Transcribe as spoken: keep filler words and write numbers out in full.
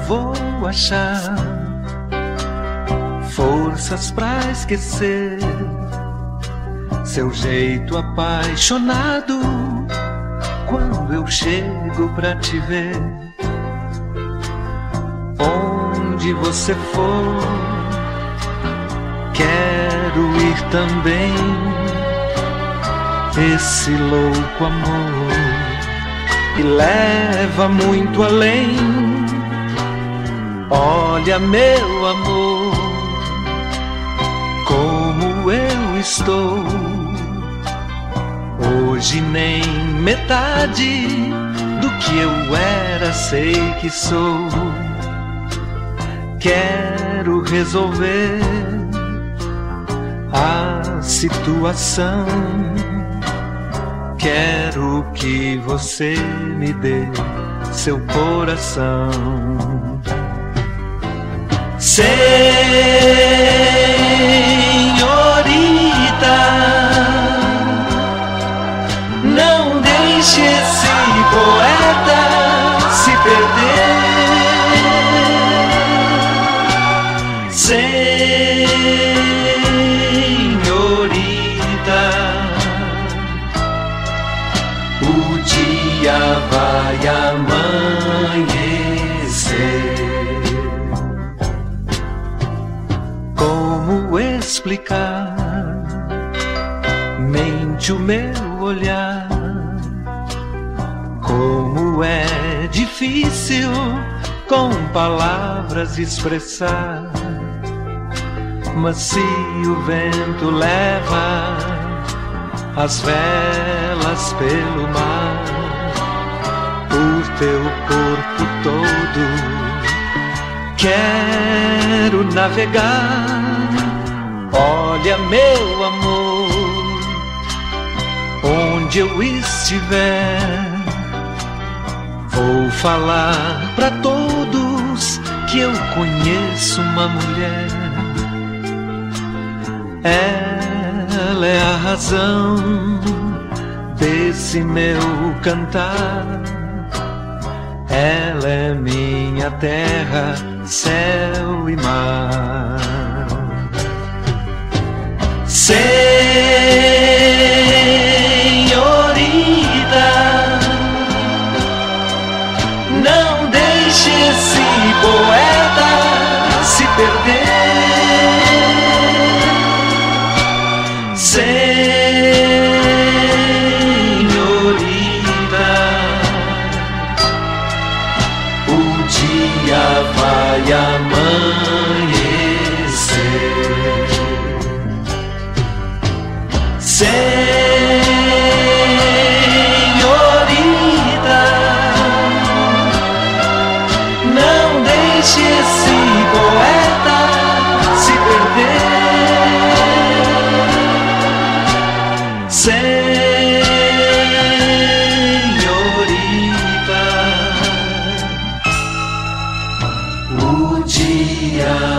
vou achar forças pra esquecer seu jeito apaixonado quando eu chego pra te ver. Onde você for, quero ir também. Esse louco amor que leva muito além. Olha, meu amor, como eu estou. Hoje nem metade do que eu era sei que sou. Quero resolver a situação. Quero que você me dê seu coração. Senhorita, não deixe esse poeta se perder. Senhorita, o dia vai amanhecer. Como explicar? Mente o meu olhar. Como é difícil com palavras expressar. Mas se o vento leva as velas pelo mar, por teu corpo todo quero navegar. Olha, meu amor, onde eu estiver, vou falar pra todos que eu conheço uma mulher. Ela é a razão desse meu cantar. Ela é minha terra, céu e mar. Senhorita, não deixe esse poeta se perder. Senhorita, o dia vai amanhecer. Senhorita, não deixe esse poeta se perder. Senhorita, o dia